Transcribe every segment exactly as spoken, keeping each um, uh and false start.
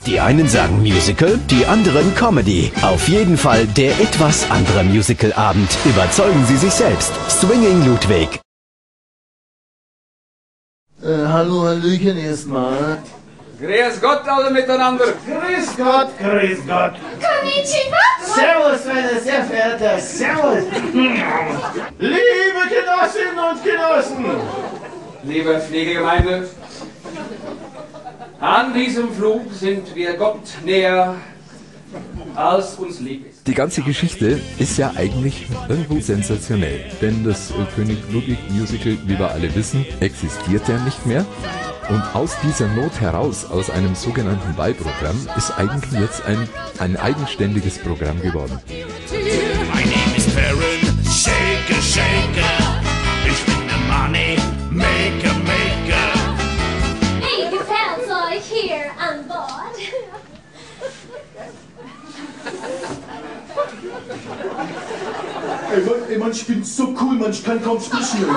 Die einen sagen Musical, die anderen Comedy. Auf jeden Fall der etwas andere Musicalabend. Überzeugen Sie sich selbst. Swinging Ludwig. Äh, hallo, Hallöchen erstmal. Grüß Gott alle miteinander. Grüß Gott, grüß Gott. Konnichiwa. Servus, meine sehr verehrten, servus. Liebe Genossinnen und Genossen. Liebe Pflegegemeinde, an diesem Flug sind wir Gott näher, als uns lieb ist. Die ganze Geschichte ist ja eigentlich irgendwo sensationell, denn das König Ludwig Musical, wie wir alle wissen, existiert ja nicht mehr. Und aus dieser Not heraus, aus einem sogenannten Wahlprogramm, ist eigentlich jetzt ein, ein eigenständiges Programm geworden. My name is Baron, Shaker, Shaker. Ich bin der Money Maker, Maker. Wie gefällt's euch hier an Bord? Ey, man, ey, man, ich bin so cool, man, ich kann kaum sprechen.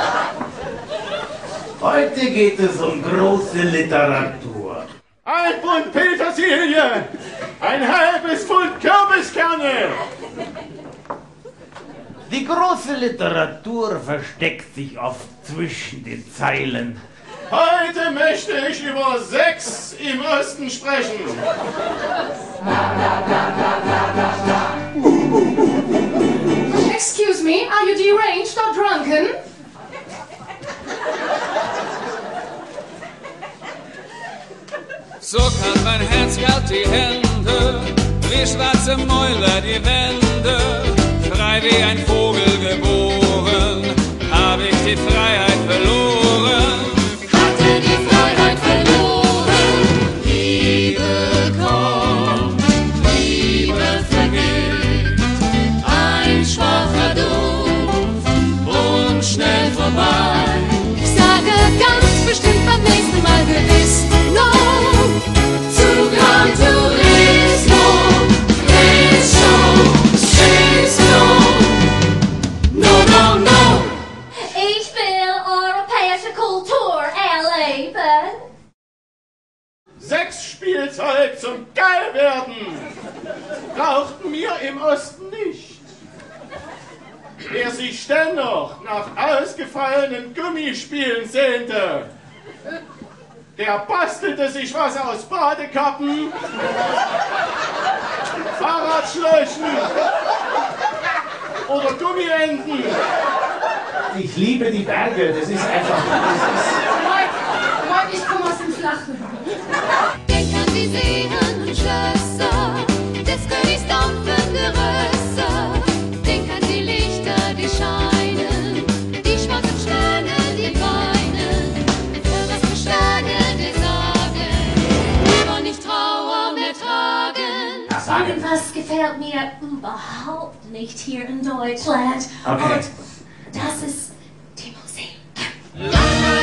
Heute geht es um große Literatur. Ein Pfund Petersilie, ein halbes Pfund Kürbiskerne. Die große Literatur versteckt sich oft zwischen den Zeilen. Heute möchte ich über Sex im Osten sprechen. Excuse me, are you deranged or drunken? So kalt mein Herz kalt die Hände, wie schwarze Mäuler die Wände. Frei wie ein Vogel geboren, hab ich die Freiheit verloren. Hatte die Freiheit verloren. Liebe kommt, Liebe vergeht. Ein schwacher Duft und schnell vorbei. Ich sage ganz bestimmt beim nächsten Mal gewiss No zu Gran Turismo. Ist schon, ist no, no, no, no. Ich will europäische Kultur erleben. Sexspielzeug zum Geilwerden brauchten wir im Osten nicht. Wer sich dennoch nach ausgefallenen Gummispielen sehnte, der bastelte sich was aus Badekappen, Fahrradschläuchen oder Gummienten. Ich liebe die Berge, das ist einfach... Moin, ich komme aus dem Flachen. Denk an die Seen und Schlösser des Königs dampfende Rösser. Denk an die Lichter, die scheinen, die schwarzen Sterne, die weinen. Hör, was die Sterne dir sagen, lieber nicht Trauer mehr tragen. Irgendwas gefällt mir überhaupt nicht hier in Deutschland. Okay. Und das ist die Musik. La, la,